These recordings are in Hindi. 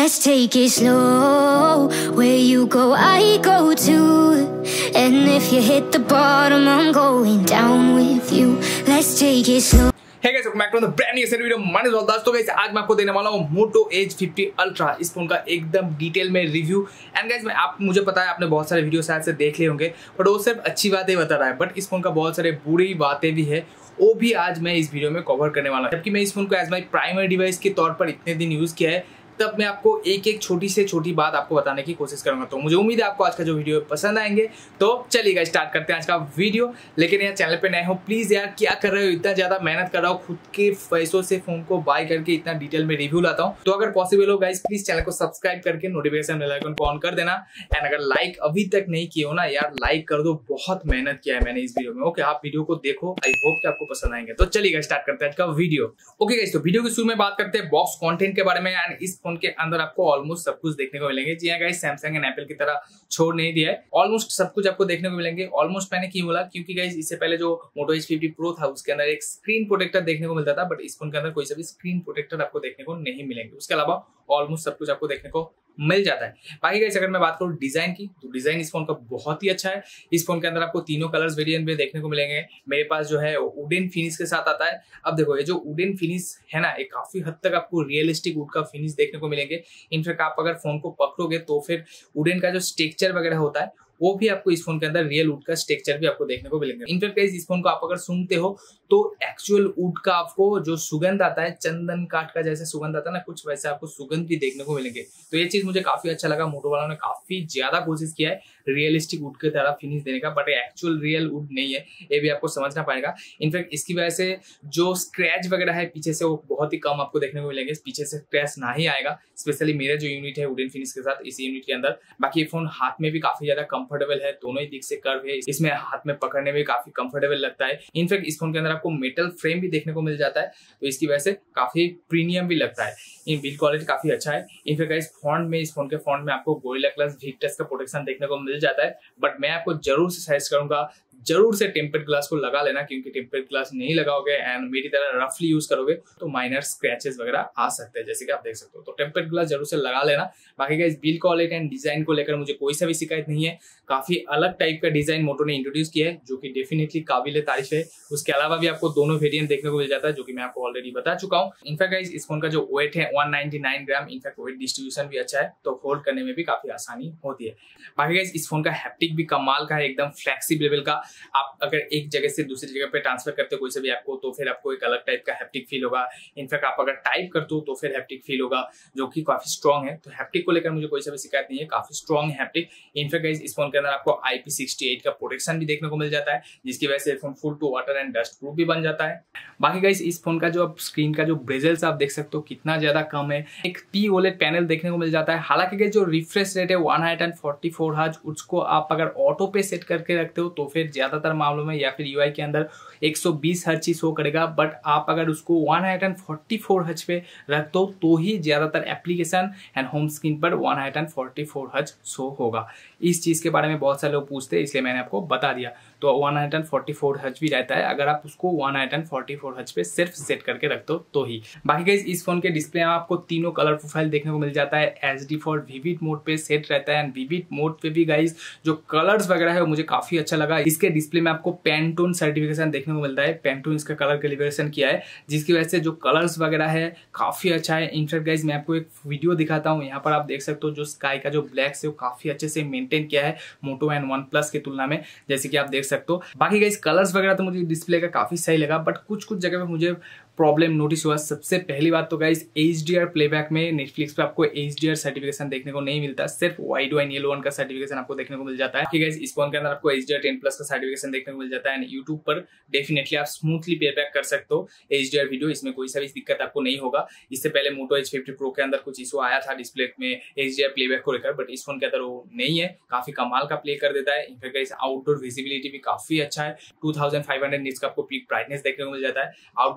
Let's take it slow. Where you go, I go too. And if you hit the bottom, I'm going down with you. Let's take it slow. Hey guys, welcome back to the brand new video. माने ज़बरदस्त। तो गाइस आज मैं आपको देने वाला हूँ Moto Edge 50 Ultra, इस फोन का एकदम डिटेल में रिव्यू। एंड गाइस मुझे पता है आपने बहुत सारे वीडियो शायद से देख लिए होंगे, बट वो सिर्फ अच्छी बातें बता रहा है, बट इस फोन का बहुत सारे बुरी बातें भी है, वो भी आज मैं इस वीडियो में कवर करने वाला हूँ। जबकि मैं इस फोन को एज माई प्राइमरी डिवाइस के तौर पर इतने दिन यूज़ किया है, तब मैं आपको एक एक छोटी से छोटी बात आपको बताने की कोशिश करूंगा। तो मुझे उम्मीद है आपको आज का जो वीडियो पसंद आएंगे। तो चलिएगा स्टार्ट करते हैं आज का वीडियो। लेकिन यार चैनल पे नए हो प्लीज यार क्या कर रहे हो, इतना ज्यादा मेहनत कर रहा हूँ, खुद के पैसों से फोन को बाय करके इतना डिटेल में रिव्यू लाता हूँ, तो अगर पॉसिबल हो गाइस प्लीज चैनल को सब्सक्राइब करके नोटिफिकेशन बेल आइकन को ऑन कर देना। एंड अगर लाइक अभी तक नहीं किए हो ना यार, लाइक कर दो, बहुत मेहनत किया है मैंने इस वीडियो में। ओके, आप वीडियो को देखो, आई होप कि आपको पसंद आएंगे। तो चलिएगा स्टार्ट करते हैं आज का वीडियो। ओके गाइस, तो वीडियो के शुरू में बात करते हैं बॉक्स कंटेंट के बारे में। एंड इस फोन के अंदर आपको ऑलमोस्ट सब कुछ देखने को मिलेंगे। जी हाँ गाइस, सैमसंग एंड एप्पल की तरह छोड़ नहीं दिया है, ऑलमोस्ट सब कुछ आपको देखने को मिलेंगे। ऑलमोस्ट मैंने क्यों बोला, क्योंकि गाइस इससे पहले जो Moto Edge 50 Pro था उसके अंदर एक स्क्रीन प्रोटेक्टर देखने को मिलता था, बट इस फोन के अंदर कोई सा भी स्क्रीन प्रोटेक्टर आपको देखने को नहीं मिलेंगे। उसके अलावा ऑलमोस्ट सब कुछ आपको देखने को मिल जाता है। बाकी गाइस अगर मैं बात करूं डिजाइन की, तो डिजाइन इस फोन का बहुत ही अच्छा है। इस फोन के अंदर आपको तीनों कलर्स वेरिएंट में देखने को मिलेंगे। मेरे पास जो है वुडन फिनिश के साथ आता है। अब देखो ये जो वुडन फिनिश है ना, ये काफी हद तक आपको रियलिस्टिक वुड का फिनिश देखने को मिलेंगे। इनफैक्ट आप अगर फोन को पकड़ोगे तो फिर वुडन का जो स्ट्रक्चर वगैरह होता है वो भी आपको इस फोन के अंदर रियल वुड का स्ट्रक्चर भी आपको देखने को मिलेंगे। इनफैक्ट गाइस इस फोन को आप अगर सूंघते हो तो एक्चुअल वुड का आपको जो सुगंध आता है, चंदन काठ का जैसे सुगंध आता है ना, कुछ वैसे आपको सुगंध भी देखने को मिलेंगे। तो ये चीज मुझे काफी अच्छा लगा। मोटो वालों ने काफी ज्यादा कोशिश किया है रियलिस्टिक वुड की तरह फिनिश देने का, बट एक्चुअल रियल वुड नहीं है, ये भी आपको समझना पड़ेगा। इनफैक्ट इसकी वजह से जो स्क्रैच वगैरह है पीछे से वो बहुत ही कम आपको देखने को मिलेंगे। पीछे से स्क्रैच ना ही आएगा, स्पेशली मेरा जो यूनिट है वुडन फिनिश के साथ, इस यूनिट के अंदर। बाकी ये फोन हाथ में भी काफी ज्यादा कंफर्टेबल है, दोनों दिख से कर्व है, इसमें हाथ में पकड़ने में काफी कंफर्टेबल लगता है। इनफैक्ट इस फोन के अंदर आपको मेटल फ्रेम भी देखने को मिल जाता है, तो इसकी वजह से काफी प्रीमियम भी लगता है। इन बिल्ड क्वालिटी काफी अच्छा है। इनफैक्ट इस फोन में, इस फोन के फोन में आपको गोरिल्ला ग्लास वीक्टस का प्रोटेक्शन देखने को मिल जाता है, बट मैं आपको जरूर से सजेस्ट करूंगा जरूर से टेम्पर्ड ग्लास को लगा लेना, क्योंकि टेम्पर्ड ग्लास नहीं लगाओगे एंड मेरी तरह रफली यूज करोगे तो माइनर स्क्रैचेस वगैरह आ सकते हैं, जैसे कि आप देख सकते हो। तो टेम्पर्ड ग्लास जरूर से लगा लेना। बाकी guys build quality and design को लेकर मुझे कोई सा भी शिकायत नहीं है। काफी अलग टाइप का डिजाइन मोटो ने इंट्रोड्यूस किया है, जो कि डेफिनेटली काबिल तारीफ है। उसके अलावा भी आपको दोनों वेरिएंट देखने को मिल जाता है, जो कि मैं आपको ऑलरेडी बता चुका हूँ। इनफैक्ट गाइस इस फोन का जो वेट है 199 ग्राम, इनफैक्ट वेट डिस्ट्रीब्यूशन भी अच्छा है, तो होल्ड करने में भी काफी आसानी होती है। बाकी गाइस इस फोन का हैप्टिक भी कमाल का है, एकदम फ्लेक्सिबल लेवल का। आप अगर एक जगह से दूसरी जगह पे ट्रांसफर करते हो कोई से भी ऐप को, तो फिर आपको एक अलग टाइप का हैप्टिक फील होगा। इनफैक्ट आप अगर टाइप करते हो तो फिर हैप्टिक फील होगा, जो कि काफी स्ट्रॉन्ग है। तो हैप्टिक को लेकर मुझे कोई सा भी शिकायत नहीं है, काफी स्ट्रॉन्ग हैप्टिक। इनफैक्ट गाइस इस फोन के अंदर आपको IP68 का प्रोटेक्शन भी देखने को मिल जाता है, जिसकी वजह से phone full to water and dust proof भी बन जाता है। बाकी गाइस इस फोन का जो स्क्रीन का जो बेजल्स आप देख सकते हो कितना ज्यादा कम है। एक P-OLED पैनल देखने को मिल जाता है। हालांकि गाइस जो रिफ्रेश रेट है 144 हर्ट्ज, उसको आप अगर ऑटो पे सेट करके रखते हो तो फिर ज्यादातर मामलों में या फिर UI के अंदर 120 हर्ट्ज ही शो करेगा, बट आप अगर उसको 144 हर्ट्ज पे रख दो तो ही ज्यादातर एप्लीकेशन एंड होम स्क्रीन पर 144 हर्ट्ज शो होगा। इस चीज के बारे में बहुत सारे लोग पूछते हैं, इसलिए मैंने आपको बता दिया। तो 144 हर्ट्ज भी रहता है अगर आप उसको 144 हर्ट्ज पे सिर्फ सेट करके रख दो तो ही। बाकी गाइस इस फोन के डिस्प्ले में आपको तीनों कलर प्रोफाइल देखने को मिल जाता है। HD फॉर विविड मोड पे सेट रहता है, एंड विविड मोड पे भी गाइस जो कलर्स वगैरह है वो मुझे काफी अच्छा लगा। इसके डिस्प्ले में आपको पैंटून सर्टिफिकेशन देखने को मिलता है, पैंटून इसका कलर कैलिब्रेशन किया है, जिसकी वजह से जो कलर्स वगैरह है काफी अच्छा है। इनफैक्ट गाइस मैं आपको एक वीडियो दिखाता हूँ, यहाँ पर आप देख सकते हो जो स्काई का जो ब्लैक है वो काफी अच्छे से मेंटेन किया है मोटो एंड OnePlus की तुलना में, जैसे कि आप देख सकते हो। बाकी गाइस कलर्स वगैरह तो मुझे डिस्प्ले का काफी सही लगा, बट कुछ कुछ जगह पे मुझे प्रॉब्लम नोटिस हुआ। सबसे पहली बात तो गाइस HDR प्लेबैक में नेटफ्लिक्स पे आपको HDR सर्टिफिकेशन देखने को नहीं मिलता, सिर्फ वाइडवाइन येलो वन का सर्टिफिकेशन आपको देखने को मिल जाता है। कि गाइस इस फोन के अंदर आपको HDR10+ का सर्टिफिकेशन देखने को मिल जाता है, एंड यूट्यूब पर डेफिनेटली आप स्मूथली प्लेबैक कर सकते हो HDR वीडियो, इसमें कोई सा भी दिक्कत आपको नहीं होगा। इससे पहले Moto Edge 50 Pro के अंदर कुछ इशू आया था डिस्प्ले में HDR प्लेबैक को लेकर, बट इस फोन के अंदर वो नहीं है, काफी कमाल का प्ले कर देता है। इनफैक्ट गाइस आउटडोर विजिबिलिटी भी काफी अच्छा है, 2500 निट्स का आपको पीक ब्राइटनेस देखने को मिल जाता है। आउटडोर विजिबिलिटी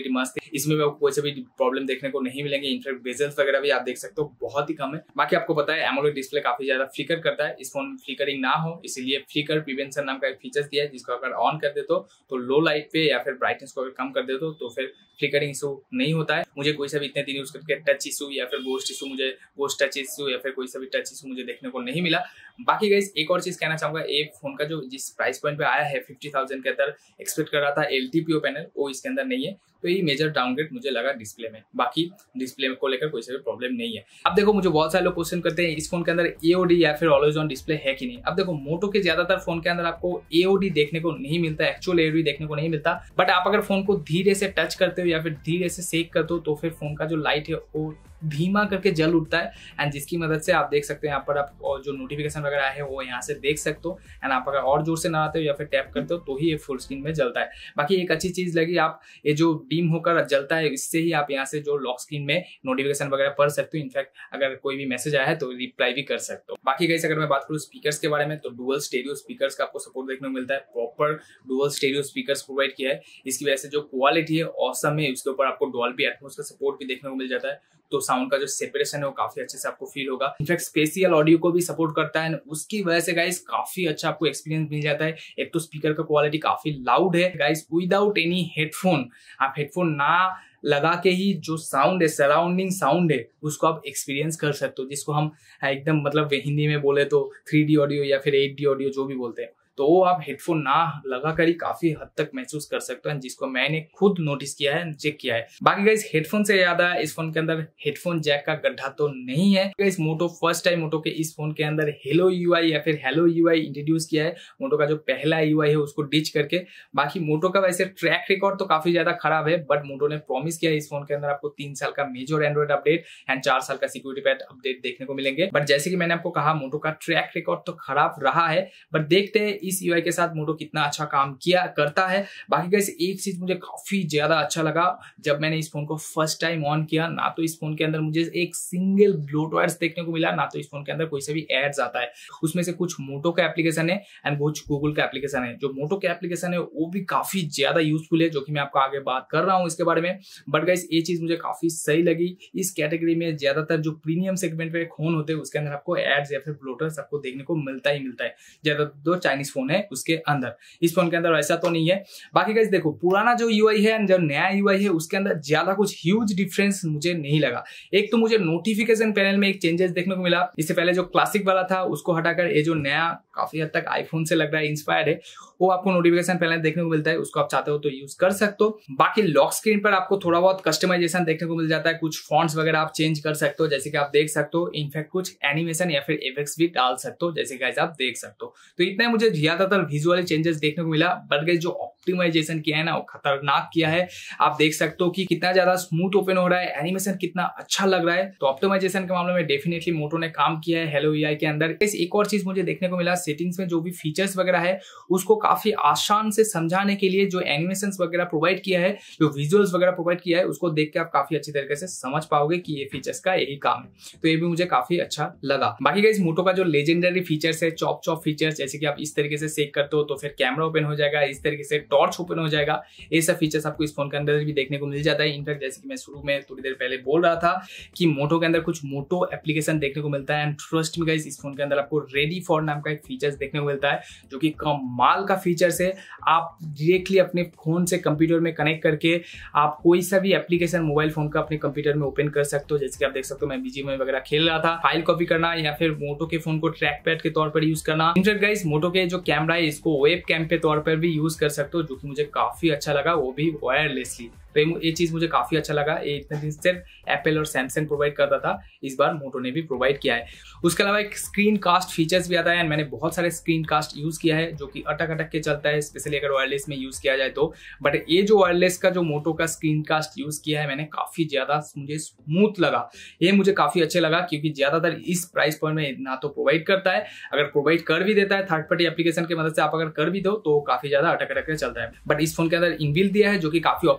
क्वालिटी मस्त है, इसमें आपको कोई से भी प्रॉब्लम देखने को नहीं मिलेंगे। इनफैक्ट बेजल्स वगैरह भी आप देख सकते हो बहुत ही कम है। बाकी आपको पता है एमोलेड डिस्प्ले काफी ज्यादा फ्लिकर करता है, इस फोन में फ्लिकरिंग ना हो इसलिए फ्लिकर प्रिवेंशन नाम का एक फीचर्स दिया है, जिसको अगर ऑन कर देते हो तो लो लाइट पे या फिर ब्राइटनेस को अगर कम कर देते हो तो फिर फ्लिकरिंग इशू नहीं होता है। मुझे कोई सा भी इतने दिन यूज करके टच इशू या फिर गोस्ट इशू, मुझे गोस्ट टच इशू या फिर कोई सा भी टच इशू मुझे देखने को नहीं मिला। बाकी गाइस एक और चीज कहना चाहूंगा, एक फोन का जो जिस प्राइस पॉइंट पे आया है 50,000 के अंदर एक्सपेक्ट कर रहा था LTPO पैनल, वो इसके अंदर नहीं है, तो ये मेजर डाउनग्रेड मुझे लगा डिस्प्ले में। बाकी डिस्प्ले को लेकर कोई सा भी प्रॉब्लम नहीं है। अब देखो मुझे बहुत सारे लोग क्वेश्चन करते हैं इस फोन के अंदर AOD या फिर ऑलवेज ऑन डिस्प्ले है कि नहीं। अब देखो मोटो के ज्यादातर फोन के अंदर आपको AOD देखने को नहीं मिलता, एक्चुअल AOD देखने को नहीं मिलता, बट आप अगर फोन को धीरे से टच करते हो या फिर धीरे से सेक करते हो तो फिर फोन का जो लाइट है वो धीमा करके जल उठता है, एंड जिसकी मदद से आप देख सकते हो यहाँ पर आप जो नोटिफिकेशन वगैरह है वो यहाँ से देख सकते हो, एंड आप अगर और जोर से लगाते हो या फिर टैप करते हो तो ही ये फुल स्क्रीन में जलता है। बाकी एक अच्छी चीज लगी, आप ये जो डीम होकर जलता है इससे ही आप यहाँ से जो लॉक स्क्रीन में नोटिफिकेशन वगैरह पढ़ सकते हो, इनफैक्ट अगर कोई भी मैसेज आया है तो रिप्लाई भी कर सकते हो। बाकी गाइस अगर मैं बात करूँ स्पीकर्स के बारे में तो डुअल स्टेरियो स्पीकर्स का आपको सपोर्ट देखने को मिलता है, proper dual stereo speakers provide किया है। इसकी वजह से जो क्वालिटी है ऑसम है, उसके ऊपर आपको डॉल्बी एटमॉस का सपोर्ट भी देखने को मिल जाता है, तो साउंड का जो सेपरेशन है वो काफी अच्छे से आपको फील होगा। इनफैक्ट स्पेशियल ऑडियो को भी सपोर्ट करता है, उसकी वजह से गाइस काफी अच्छा आपको एक्सपीरियंस मिल जाता है। एक तो स्पीकर का क्वालिटी काफी लाउड है गाइस, विदाउट एनी हेडफोन, आप हेडफोन ना लगा के ही जो साउंड है, सराउंडिंग साउंड है, उसको आप एक्सपीरियंस कर सकते हो, जिसको हम एकदम मतलब हिंदी में बोले तो 3D ऑडियो या फिर 8D ऑडियो जो भी बोलते हैं, तो वो आप हेडफोन ना लगा कर ही काफी हद तक महसूस कर सकते हैं, जिसको मैंने खुद नोटिस किया है, चेक किया है। बाकी गाइस हेडफोन से याद आया, इस फोन के अंदर हेडफोन जैक का गड्ढा तो नहीं है। Guys Moto first time Moto के इस फोन के अंदर हेलो UI या फिर हेलो UI इंट्रोड्यूस किया है, मोटो का जो पहला UI है उसको डिच करके। बाकी मोटो का वैसे ट्रैक रिकॉर्ड तो काफी ज्यादा खराब है, बट मोटो ने प्रॉमिस किया है इस फोन के अंदर आपको 3 साल का मेजर एंड्रॉइड अपडेट एंड 4 साल का सिक्योरिटी पैच अपडेट देखने को मिलेंगे। बट जैसे कि मैंने आपको कहा मोटो का ट्रैक रिकॉर्ड तो खराब रहा है, बट देखते हैं इस UI के साथ मोटो कितना अच्छा काम किया करता है। बाकी गाइस एक चीज मुझे काफी ज्यादा अच्छा लगा जब मैंने इस फोन को फर्स्ट टाइम ऑन किया, ना तो इस फोन के अंदर मुझे एक सिंगल ब्लोटवेयर्स देखने को मिला, ना तो इस फोन के अंदर कोई से भी एड्स आता है। उसमें से कुछ मोटो का एप्लीकेशन है एंड कुछ गूगल का एप्लीकेशन है। जो मोटो के एप्लीकेशन है वो भी काफी ज्यादा यूजफुल है, जो कि मैं आपको आगे बात कर रहा हूँ इसके बारे में। बट गाइस ये चीज मुझे काफी सही लगी, इस कैटेगरी में ज्यादातर जो प्रीमियम सेगमेंट पे फोन होते हैं उसके अंदर आपको एड्स या फिर ब्लोटवेयर्स आपको देखने को मिलता ही मिलता है, ज्यादातर जो चाइनीज फोन है उसके अंदर। इस फोन के अंदर ऐसा तो नहीं है। बाकी गाइस देखो पुराना जो UI है एंड जो नया UI है उसके अंदर ज्यादा कुछ ह्यूज डिफरेंस मुझे नहीं लगा। एक तो मुझे नोटिफिकेशन पैनल में एक चेंजेस देखने को मिला, इससे पहले जो क्लासिक वाला था उसको हटाकर ये जो नया काफी हद तक आईफोन से लग रहा है इंस्पायर्ड है, वो आपको नोटिफिकेशन पैनल देखने को मिलता है, उसको आप चाहते हो तो यूज कर सकते हो। बाकी लॉक स्क्रीन पर आपको थोड़ा बहुत कस्टमाइजेशन देखने को मिल जाता है, कुछ फॉन्ट्स वगैरह आप चेंज कर सकते हो जैसे कि आप देख सकते हो, इनफैक्ट कुछ एनिमेशन या फिर इफेक्ट्स भी डाल सकते हो जैसे गाइस आप देख सकते हो। तो इतना मुझे ज्यादातर विजुअल चेंजेस देखने को मिला, बट गाइस जो ऑप्टिमाइजेशन किया है ना वो खतरनाक किया है। आप देख सकते हो कि कितना ज्यादा स्मूथ ओपन हो रहा है, एनिमेशन कितना अच्छा लग रहा है, तो ऑप्टिमाइजेशन के मामले में डेफिनेटली मोटो ने काम किया है हेलो UI के अंदर। एक और चीज मुझे देखने को मिला, सेटिंग्स में जो भी फीचर्स वगैरह है उसको काफी आसान से समझाने के लिए जो एनिमेशंस वगैरह प्रोवाइड किया है, जो विजुअल्स वगैरह प्रोवाइड किया है, उसको देख के आप काफी अच्छी तरीके से समझ पाओगे कि ये फीचर्स का यही काम है, तो ये भी मुझे काफी अच्छा लगा। बाकी गाइस मोटो का जो लेजेंडरी फीचर्स है, चॉप फीचर्स, जैसे कि आप इस तरीके से सेक करते हो तो फिर कैमरा ओपन हो जाएगा, इस तरीके से टॉर्च ओपन हो जाएगा, ये सब फीचर्स आपको इस फोन के अंदर भी देखने को मिल जाता है। इनफैक्ट जैसे कि मैं शुरू में थोड़ी देर पहले बोल रहा था कि मोटो के अंदर कुछ मोटो एप्लीकेशन देखने को मिलता है, एंड ट्रस्ट मी गाइस इस फोन के अंदर आपको रेडी फॉर नाम का एक फीचर्स देखने को मिलता है जो कि कमाल का फीचर्स है। आप डायरेक्टली अपने फोन से कंप्यूटर में कनेक्ट करके आप कोई सा भी एप्लीकेशन मोबाइल फोन का अपने कंप्यूटर में ओपन कर सकते हो। जैसे कि आप देख सकते हो मैं BGMI वगैरह खेल रहा था, फाइल कॉपी करना या फिर मोटो के फोन को ट्रैक पैड के तौर पर यूज करना। इनफैक्ट गाइस मोटो के जो कैमरा है इसको वेब कैम के तौर पर भी यूज कर सकते हो, जो कि मुझे काफी अच्छा लगा, वो भी वायरलेसली। तो ये चीज मुझे काफी अच्छा लगा। ये इतने दिन सिर्फ एप्पल और सैमसंग प्रोवाइड करता था, इस बार मोटो ने भी प्रोवाइड किया है। उसके अलावा एक स्क्रीन कास्ट फीचर्स भी आता है, मैंने बहुत सारे स्क्रीन कास्ट यूज किया है जो कि अटक के चलता है, स्पेशली अगर वायरलेस में यूज किया जाए तो। बट ये जो वायरलेस का जो मोटो का स्क्रीन कास्ट यूज किया है मैंने, काफी ज्यादा मुझे स्मूथ लगा, ये मुझे काफी अच्छे लगा, क्योंकि ज्यादातर इस प्राइस पॉइंट में ना तो प्रोवाइड करता है, अगर प्रोवाइड कर भी देता है थर्ड पार्टी एप्लीकेशन की मदद से आप अगर कर भी दो तो काफी ज्यादा अटक के चलता है। बट इस फोन के अंदर इनबिल्ट दिया है जो कि काफी ऑप्टिमाइज है,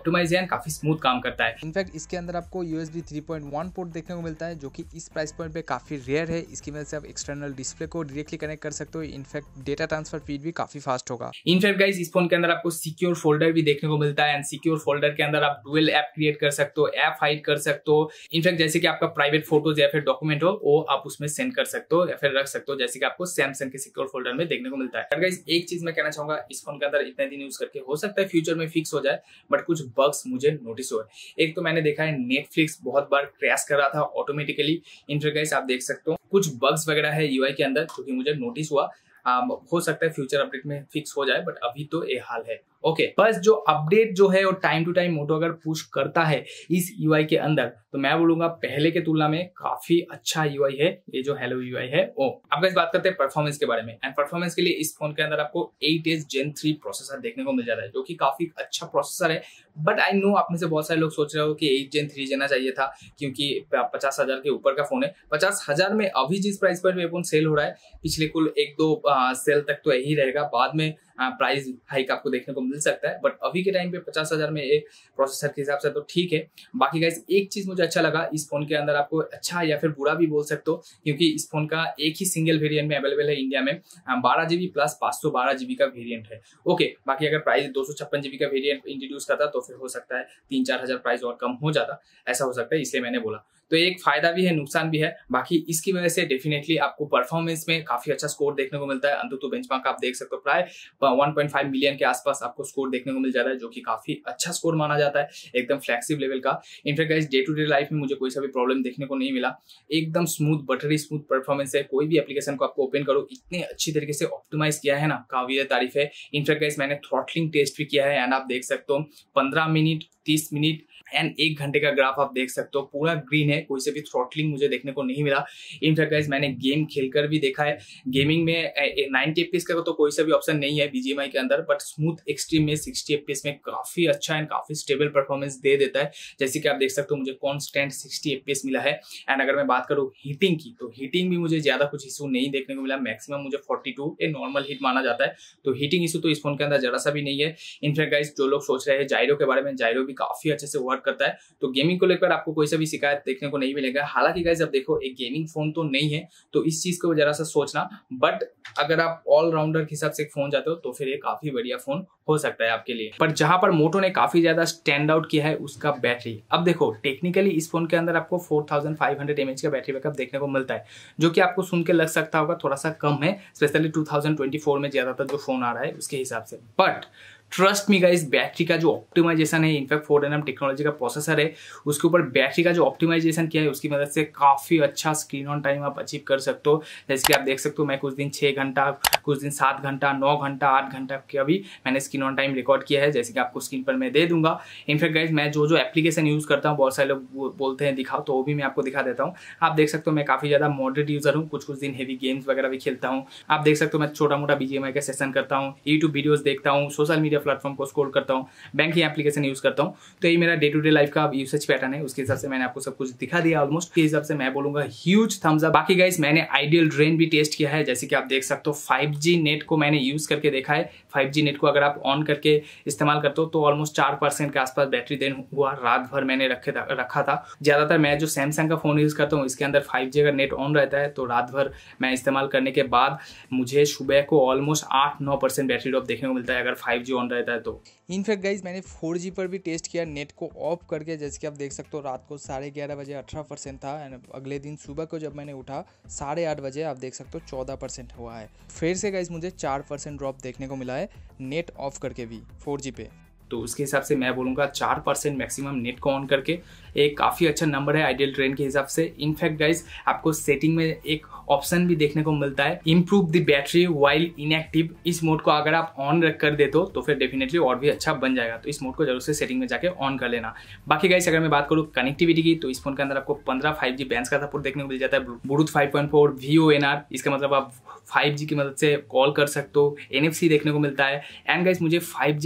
काफी स्मूथ काम करता है। इनफैक्ट इसके अंदर आपको USB 3.1 पोर्ट देखने को मिलता है, जो कि इस प्राइस पॉइंट पे काफी रेयर है। इसकी वजह से आप एक्सटर्नल डिस्प्ले को डायरेक्टली कनेक्ट कर सकते हो। इनफैक्ट डेटा ट्रांसफर स्पीड भी काफी फास्ट होगा। इनफैक्ट गाइस इस फोन के अंदर आपको सिक्योर फोल्डर भी देखने को मिलता है एंड सिक्योर फोल्डर के अंदर आप डुअल ऐप क्रिएट कर सकते हो, ऐप हाइड कर सकते हो। इनफैक्ट जैसे कि आपका प्राइवेट फोटोज या फिर डॉक्यूमेंट हो वो आप उसमें सेंड कर सकते हो या फिर रख सकते हो, जैसे कि आपको सैमसंग के सिक्योर फोल्डर में देखने को मिलता है। गाइस एक चीज मैं कहना चाहूंगा, इस फोन के अंदर इतने दिन यूज करके हो सकता है फ्यूचर में फिक्स हो जाए, बट कुछ बग्स मुझे नोटिस हुए। एक तो मैंने देखा है नेटफ्लिक्स बहुत बार क्रैश कर रहा था ऑटोमेटिकली। इनफैक्ट गाइस आप देख सकते हो कुछ बग्स वगैरह है यूआई के अंदर जो कि मुझे नोटिस हुआ। हो सकता है फ्यूचर अपडेट में फिक्स हो जाए, बट अभी तो ये हाल है। ओके, बस जो अपडेट जो है और टाइम टू टाइम मोटो अगर पुश करता है इस यूआई के अंदर, तो मैं बोलूंगा पहले के तुलना में काफी अच्छा यूआई है ये जो हेलो यूआई है वो। अब इस बात करते हैं परफॉर्मेंस के बारे में। एंड परफॉर्मेंस के लिए इस फोन के अंदर आपको 8S Gen 3 प्रोसेसर देखने को मिल जाता है, जो कि काफी अच्छा प्रोसेसर है। बट आई नो आप में से बहुत सारे लोग सोच रहे हो कि 8 Gen 3 लेना चाहिए था, क्योंकि 50,000 के ऊपर का फोन है। 50,000 में अभी जिस प्राइस पर फोन सेल हो रहा है, पिछले कुल 1-2 सेल तक तो यही रहेगा, बाद में प्राइस हाइक आपको देखने को मिल सकता है। बट अभी के टाइम पे 50,000 में एक प्रोसेसर के हिसाब से तो ठीक है। बाकी गाइस एक चीज मुझे अच्छा लगा इस फोन के अंदर, आपको अच्छा या फिर बुरा भी बोल सकते हो, क्योंकि इस फोन का एक ही सिंगल वेरिएंट में अवेलेबल है इंडिया में, 12GB प्लस 512GB का वेरिएंट है। ओके, बाकी अगर प्राइस 256GB का वेरिएंट इंट्रोड्यूस करता तो फिर हो सकता है 3-4 हजार प्राइस और कम हो जाता, ऐसा हो सकता है, इसलिए मैंने बोला। तो एक फायदा भी है नुकसान भी है। बाकी इसकी वजह से डेफिनेटली आपको परफॉर्मेंस में काफी अच्छा स्कोर देखने को मिलता है। अंतुतु बेंचमार्क आप देख सकते हो प्राय 1.5 मिलियन के आसपास आपको स्कोर देखने को मिल जाता है, जो कि काफी अच्छा स्कोर माना जाता है, एकदम फ्लैक्सिबल लेवल का। In fact guys day to day life में मुझे कोई सा भी प्रॉब्लम देखने को नहीं मिला, एकदम स्मूथ बटरी स्मूथ परफॉर्मेंस है। कोई भी एप्लीकेशन को आपको ओपन करो इतने अच्छी तरीके से ऑप्टिमाइज किया है ना, काबिल तारीफ है। इनफैक्ट गाइस मैंने थ्रॉटलिंग टेस्ट भी किया है एंड आप देख सकते हो 15 मिनट 30 मिनट एंड 1 घंटे का ग्राफ आप देख सकते हो, पूरा ग्रीन है, कोई से भी थ्रॉटलिंग मुझे देखने को नहीं मिला। इनफैक्ट गाइस मैंने गेम खेलकर भी देखा है, गेमिंग में 90 FPS का तो कोई सा भी ऑप्शन नहीं है BGMI के अंदर, बट स्मूथ एक्सट्रीम में 60 FPS में काफी अच्छा एंड काफी स्टेबल परफॉर्मेंस दे देता है। जैसे कि आप देख सकते हो मुझे कॉन्स्टेंट 60 FPS मिला है। एंड अगर मैं बात करूँ हीटिंग की, तो हीटिंग भी मुझे ज्यादा कुछ इशू नहीं देखने को मिला, मैक्सिमम मुझे 42 ए नॉर्मल हीट माना जाता है, तो हीटिंग इशू तो इस फोन के अंदर जरा सा भी नहीं है। इनफैक्ट गाइस जो लोग सोच रहे हैं जायरो के बारे में, जायरो भी काफी अच्छे से वर्क करता है, तो गेमिंग को लेकर आपको कोई सा भी शिकायत देखने को नहीं मिलेगा। हालांकि गाइस अब देखो एक गेमिंग फोन तो नहीं है, तो इस चीज को जरा सा सोचना, बट अगर आप ऑलराउंडर के हिसाब से एक फोन जाते हो तो फिर ये काफी बढ़िया फोन हो सकता है आपके लिए। पर जहां पर मोटो ने काफी ज्यादा स्टैंड आउट किया है उसका बैटरी। अब देखो टेक्निकली इस फोन के अंदर आपको 4500 mAh का बैटरी बैकअप देखने को मिलता है, जो कि आपको सुन के लग सकता होगा थोड़ा सा कम है, स्पेशली 2024 में ज्यादातर जो फोन आ रहा है उसके हिसाब से। But trust me guys, battery का जो ऑप्टिमाइजेशन है, इनफैक्ट 4nm टेक्नोलॉजी का प्रोसेसर है, उसके ऊपर बैटरी का जो ऑप्टिमाइजेशन किया है उसकी मदद से काफी अच्छा स्क्रीन ऑन टाइम आप अचीव कर सकते हो। जैसे कि आप देख सकते हो मैं कुछ दिन 6 घंटा, कुछ दिन 7 घंटा, 9 घंटा, 8 घंटा के अभी मैंने स्क्रीन ऑन टाइम रिकॉर्ड किया है, जैसे कि आपको स्क्रीन पर मैं दे दूंगा। इनफैक्ट गाइस मैं जो एप्लीकेशन यूज करता हूँ, बहुत सारे लोग बोलते हैं दिखाओ, तो वो भी मैं आपको दिखा देता हूँ। आप देख सकते हो मैं काफी ज्यादा मॉडरेट यूजर हूँ, कुछ दिन हेवी गेम्स वगैरह भी खेलता हूँ। आप देख सकते हो मैं छोटा मोटा BGMI का सेशन करता हूँ, यूट्यूब वीडियोज देखता हूँ, सोशल मीडिया प्लेटफॉर्म को स्क्रॉल करता हूँ, बैंकिंग एप्लीकेशन यूज करता हूँ। तो ये मेरा डे टू डे लाइफ का यूसेज पैटर्न है, उसके हिसाब से मैंने आपको सब कुछ दिखा दिया ऑलमोस्ट। के हिसाब से मैं बोलूंगा ह्यूज थम्स अप। बाकी गाइस मैंने आइडियल ड्रेन भी टेस्ट किया है, जैसे कि आप देख सकते हो 5G नेट को मैंने यूज करके देखा है। 5G नेट को अगर आप ऑन करके इस्तेमाल करते हो तो ऑलमोस्ट 4% के आसपास बैटरी देन हुआ। रात भर मैंने रखा था। ज्यादातर मैं जो सैमसंग का फोन यूज करता हूँ इसके अंदर 5G अगर नेट ऑन रहता है तो रात भर मैं इस्तेमाल करने के बाद मुझे सुबह को ऑलमोस्ट 8-9% बैटरी ड्रॉप देखने को मिलता है अगर 5G ऑन रहता है तो। इनफैक्ट गाइज मैंने 4G पर भी टेस्ट किया नेट को ऑफ करके, जैसे कि आप देख सकते हो रात को 11:30 बजे 18% था एंड अगले दिन सुबह को जब मैंने उठा 8:30 बजे आप देख सकते हो 14% हुआ है। फिर से गाइज मुझे 4% ड्रॉप देखने को मिला है नेट ऑफ करके भी 4G पे। तो उसके हिसाब से मैं बोलूँगा 4% मैक्सिमम नेट को ऑन करके एक काफ़ी अच्छा नंबर है आइडियल ट्रेन के हिसाब से। इनफैक्ट गाइज आपको सेटिंग में एक ऑप्शन भी देखने को मिलता है, improve the battery while inactive. इस मोड को अगर आप ऑन रख कर देते हो तो फिर डेफिनेटली और भी अच्छा बन जाएगा, तो इस मोड को जरूर से सेटिंग में जाके ऑन कर लेना। बाकी गाइज अगर मैं बात करूँ कनेक्टिविटी की, तो इस फोन के अंदर आपको 15 5G बैंड्स का सपोर्ट देखने को मिल जाता है, ब्लूटूथ 5.4 VoNR, इसका मतलब आप 5G की मदद से कॉल कर सकते हो, NFC देखने को मिलता है। एंड गाइज मुझे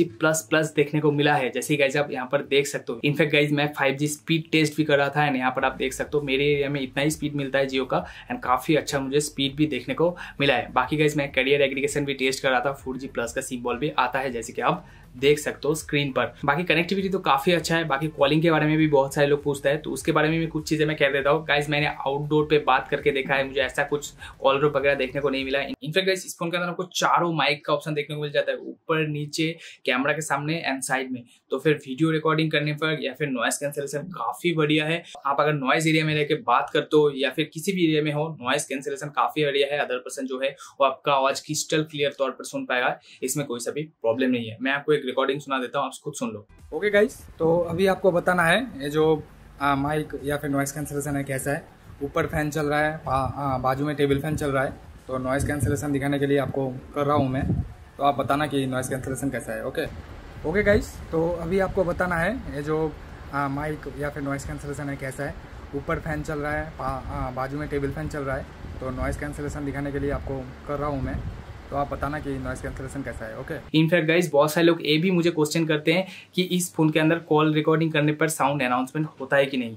5G++ देखने को मिला है, जैसे गाइज आप यहाँ पर देख सकते हो। इनफैक्ट गाइज मैं 5G स्पीड टेस्ट भी कर रहा था एंड यहाँ पर आप देख सकते हो मेरे एरिया में इतना ही स्पीड मिलता है जियो का एंड काफी अच्छा मुझे स्पीड भी देखने को मिला है। बाकी गाइज मैं कैरियर एग्रीगेशन भी टेस्ट कर रहा था, 4G+ का सिंबल भी आता है जैसे कि आप देख सकते हो स्क्रीन पर। बाकी कनेक्टिविटी तो काफी अच्छा है। बाकी कॉलिंग के बारे में भी बहुत सारे लोग पूछते हैं, तो उसके बारे में भी कुछ चीजें मैं कह देता हूँ। गाइस मैंने आउटडोर पे बात करके देखा है, मुझे ऐसा कुछ कॉलर वगैरह देखने को नहीं मिला। इनफैक्ट गाइस इस फोन के अंदर आपको चारों माइक का ऑप्शन देखने को मिल जाता है, ऊपर, नीचे, कैमरा के सामने एंड साइड में। तो फिर वीडियो रिकॉर्डिंग करने पर या फिर नॉइस कैंसिलेशन काफी बढ़िया है। आप अगर नॉइज एरिया में रहकर बात करते हो या फिर किसी भी एरिया में हो, नॉइस कैंसिलेशन काफी बढ़िया है। अदर पर्सन जो है वो आपका आवाज क्रिस्टल क्लियर तौर पर सुन पाएगा, इसमें कोई सा भी प्रॉब्लम नहीं है। मैं आपको एक रिकॉर्डिंग सुना देता हूँ, आप खुद सुन लो। ओके गाइस, तो अभी आपको बताना है ये जो माइक या फिर नॉइस कैंसिलेशन है कैसा है। ऊपर फैन चल रहा है, बाजू में टेबल फैन चल रहा है, तो नॉइस कैंसिलेशन दिखाने के लिए आपको कर रहा हूँ मैं, तो आप बताना कि नॉइस कैंसिलेशन कैसा है। ओके गाइस, तो अभी आपको बताना है ये जो माइक या फिर नॉइस कैंसिलेशन है कैसा है। ऊपर फैन चल रहा है, बाजू में टेबल फैन चल रहा है, तो नॉइस कैंसिलेशन दिखाने के लिए आपको कर रहा हूँ मैं, तो आप बताना कि नॉइस कैंसिलेशन कैसा है। ओके। इनफैक्ट गाइस बहुत सारे लोग ये भी मुझे क्वेश्चन करते हैं कि इस फोन के अंदर कॉल रिकॉर्डिंग करने पर साउंड अनाउंसमेंट होता है कि नहीं।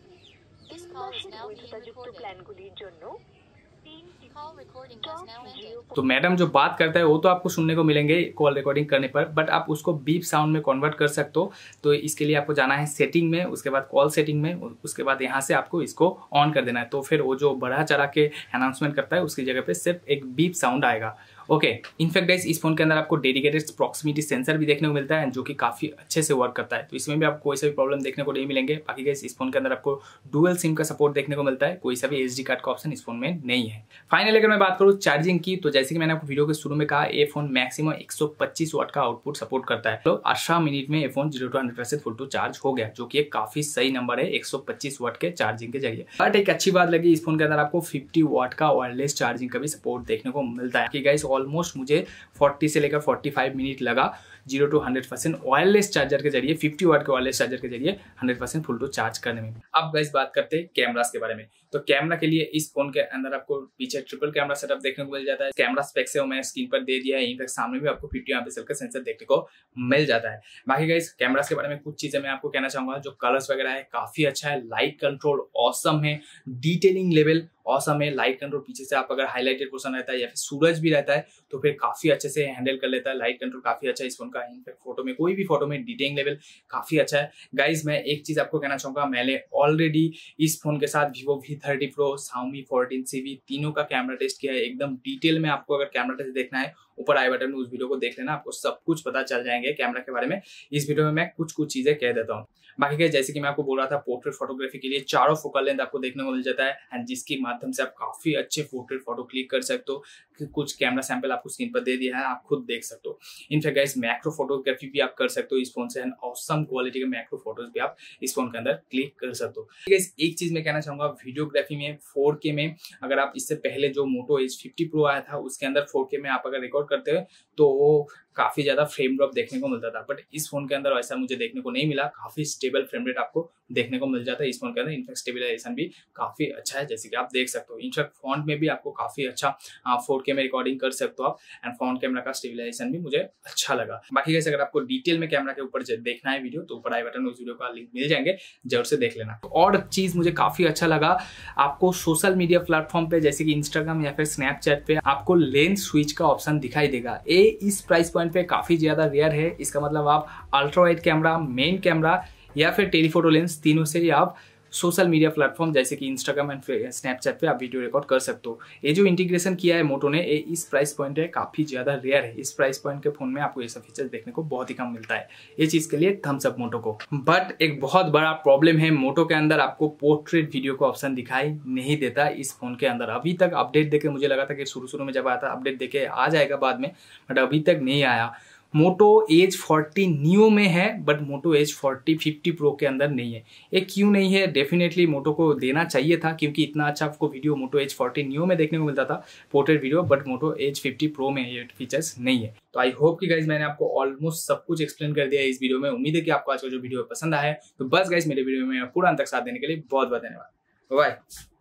तो मैडम जो बात करता है वो तो आपको सुनने को मिलेंगे कॉल रिकॉर्डिंग करने पर, बट आप उसको बीप साउंड में कन्वर्ट कर सकते हो। तो इसके लिए आपको जाना है सेटिंग में, उसके बाद कॉल सेटिंग में, उसके बाद यहाँ से आपको इसको ऑन कर देना है। तो फिर वो जो बढ़ा चढ़ा के अनाउंसमेंट करता है उसकी जगह पे सिर्फ एक बीप साउंड आएगा। ओके। इनफैक्ट गाइस इस फोन के अंदर आपको डेडिकेटेड प्रॉक्सिमिटी सेंसर भी देखने को मिलता है, जो कि काफी अच्छे से वर्क करता है, तो इसमें भी आपको कोई सा भी प्रॉब्लम देखने को नहीं मिलेंगे। बाकी गाइस इस फोन के अंदर आपको डुअल सिम का सपोर्ट देखने को मिलता है, कोई सा भी SD कार्ड का ऑप्शन इस फोन में नहीं है। फाइनली अगर मैं बात करूँ चार्जिंग की, तो जैसे कि मैंने आपको वीडियो के शुरू में कहा, ये फोन मैक्सिमम 125 वाट का आउटपुट सपोर्ट करता है। तो 18 मिनट में ये phone 0 to 100% full to charge हो गया, जो कि एक काफी सही नंबर है 125 वाट के चार्जिंग के जरिए। बट एक अच्छी बात लगी इस फोन के अंदर आपको 50 वाट का वायरलेस चार्जिंग का भी सपोर्ट देखने को मिलता है। कि गाइस ऑलमोस्ट मुझे 40 से लेकर 45 मिनट लगा 0 to 100% वायरलेस चार्जर के जरिए, 50 वाट के वायरलेस चार्जर के जरिए 100% फुल टू चार्ज करने में। अब गाइस बात करते हैं कैमरास के बारे में। तो कैमरा के लिए इस फोन के अंदर आपको पीछे ट्रिपल कैमरा सेटअप देखने को मिल जाता है। कैमरा स्पेक्स है मैंने स्क्रीन पर दे दिया है। इनफैक्ट सामने भी आपको 50 MP का सेंसर देखने को मिल जाता है। बाकी गाइस कैमरास के बारे में कुछ चीजें मैं आपको कहना चाहूंगा। जो कलर्स वगैरह है काफी अच्छा है, लाइट कंट्रोल ऑसम है, डिटेलिंग लेवल ऑसम है। लाइट कंट्रोल पीछे से आप अगर हाईलाइटेड पोर्शन रहता है या फिर सूरज भी रहता है तो फिर काफी अच्छे से हैंडल कर लेता है। लाइट कंट्रोल काफी अच्छा है इस फोन का। इनफैक्ट फोटो में, कोई भी फोटो में डिटेलिंग लेवल काफी अच्छा है। गाइज मैं एक चीज आपको कहना चाहूंगा, मैंने ऑलरेडी इस फोन के साथ Vivo V30 Pro, Xiaomi 14CV तीनों का कैमरा टेस्ट किया है एकदम डिटेल में। आपको अगर कैमरा टेस्ट देखना है ऊपर आई बटन में उस वीडियो को देख लेना, आपको सब कुछ पता चल जाएंगे कैमरा के बारे में। इस वीडियो में मैं कुछ चीजें कह देता हूँ। बाकी क्या, जैसे कि मैं आपको बोल रहा था, पोर्ट्रेट फोटोग्राफी के लिए चारों फोकल लेंथ आपको देखने को मिल जाता है, एंड जिसके माध्यम से आप काफी अच्छे पोर्ट्रेट फोटो क्लिक कर सकते हो। कुछ कैमरा सैंपल आपको स्क्रीन पर दे दिया है, आप खुद देख सकते हो। इनफैक्ट गाइस मैक्रो फोटोग्राफी भी आप कर सकते हो इस फोन से, एंड ऑसम क्वालिटी के मैक्रो फोटोज भी आप इस फोन के अंदर क्लिक कर सकते हो। गाइस एक चीज मैं कहना चाहूंगा, वीडियोग्राफी में 4K में अगर आप इससे पहले जो Moto H50 Pro आया था उसके अंदर 4K में आप अगर रिकॉर्ड करते हो तो वो काफी ज्यादा फ्रेम ड्रॉप देखने को मिलता था, बट इस फोन के अंदर ऐसा मुझे देखने को नहीं मिला। काफी स्टेबल फ्रेम रेट आपको देखने को मिल जाता है इस फोन के अंदर। इनफैक्ट स्टेबिलाइजेशन भी काफी अच्छा है, जैसे कि आप देख सकते हो। इनफैक्ट फॉन्ट में भी आपको काफी अच्छा 4K में रिकॉर्डिंग कर सकते हो आप, एंड फ्रंट कैमरा का स्टेबिलाइजेशन भी मुझे अच्छा लगा। बाकी गाइस अगर आपको डिटेल में कैमरा के ऊपर देखना है वीडियो तो ऊपर आई बटन में उस वीडियो का लिंक मिल जाएंगे, जरूर से देख लेना। और चीज मुझे काफी अच्छा लगा, आपको सोशल मीडिया प्लेटफॉर्म पे जैसे कि इंस्टाग्राम या फिर स्नैपचैट पे आपको लेंस स्विच का ऑप्शन दिखाई देगा। ये इस प्राइस पॉइंट पे काफी ज्यादा रेयर है। इसका मतलब आप ultra wide camera, main camera या फिर टेलीफोटो लेंस तीनों से ही आप सोशल मीडिया प्लेटफॉर्म जैसे कि इंस्टाग्राम एंड स्नैपचैट पे आप वीडियो रिकॉर्ड कर सकते हो। ये जो इंटीग्रेशन किया है मोटो ने, ये इस प्राइस पॉइंट है काफी ज्यादा रेयर है। इस प्राइस पॉइंट के फोन में आपको ये सब फीचर्स देखने को बहुत ही कम मिलता है। ये चीज के लिए थम्स अप मोटो को। बट एक बहुत बड़ा प्रॉब्लम है, मोटो के अंदर आपको पोर्ट्रेट वीडियो का ऑप्शन दिखाई नहीं देता इस फोन के अंदर। अभी तक अपडेट देके मुझे लगा था कि शुरू में जब आया था अपडेट देके आ जाएगा बाद में, बट अभी तक नहीं आया। मोटो एज 40 नियो में है, बट मोटो एज 40 50 प्रो के अंदर नहीं है। ये क्यों नहीं है? डेफिनेटली मोटो को देना चाहिए था, क्योंकि इतना अच्छा आपको वीडियो मोटो एज 40 नियो में देखने को मिलता था portrait video, but Moto Edge 50 pro में ये फीचर्स नहीं है। तो आई होप कि गाइज मैंने आपको ऑलमोस्ट सब कुछ एक्सप्लेन कर दिया है इस वीडियो में। उम्मीद है कि आपको आज का जो वीडियो पसंद आया है। तो बस गाइज मेरे वीडियो में पूरा अंत तक साथ देने के लिए बहुत बहुत धन्यवाद। बाय।